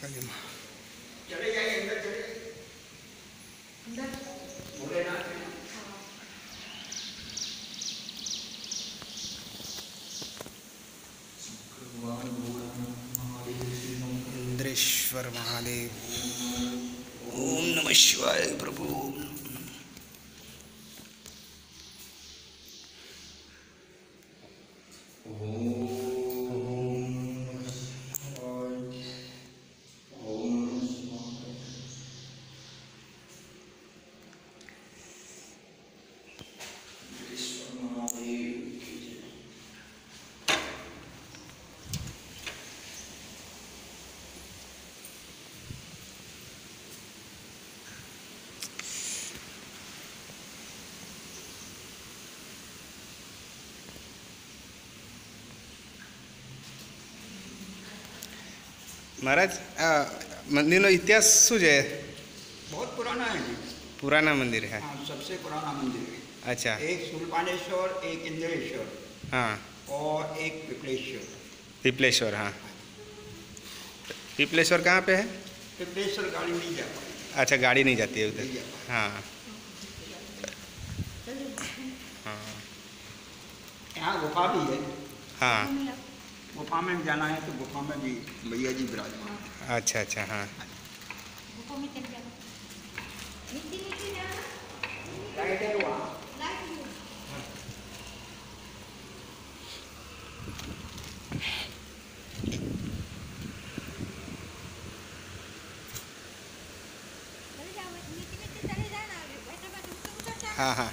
काली माँ। चले जाइए अंदर, चले जाइए अंदर। भोलेनाथ इंद्रेश्वर महादेव। ओम नमः शिवाय प्रभु। महाराज मंदिर नो इतिहास शू है? बहुत पुराना है जी। पुराना मंदिर है? हाँ, सबसे पुराना मंदिर है। अच्छा। एक शूलपाणेश्वर, एक इंद्रेश्वर, हाँ, और एक पिपलेश्वर। पिपलेश्वर, हाँ। पिपलेश्वर कहाँ पे है? पिपलेश्वर गाड़ी नहीं जा पाई। अच्छा, गाड़ी नहीं जाती है उधर? नहीं जा पाई। हाँ हाँ यहाँ गुफा भी है। हाँ। गुफा में जाना है तो गुफा में भी भैया जी विराजमान हैं। अच्छा अच्छा, हाँ। लाइट है वहाँ। हाँ हाँ।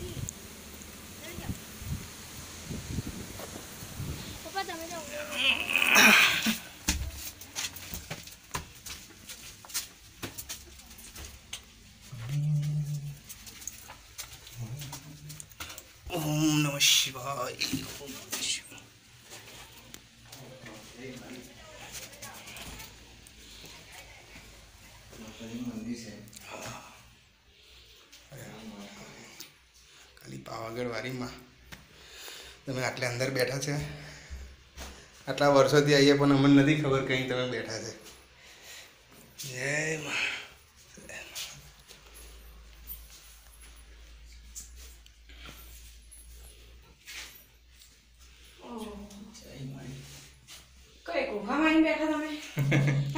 ओम नमः शिवाय। ओम नमः शिवाय। खाली पावागढ़ वाली माँ તમે આટલે અંદર બેઠા છે, આટલા વર્ષોથી આવીએ પણ અમને નથી ખબર કहीं તમે બેઠા છે। જય મા। કઈ ગુફામાં આવીને બેઠા તમે?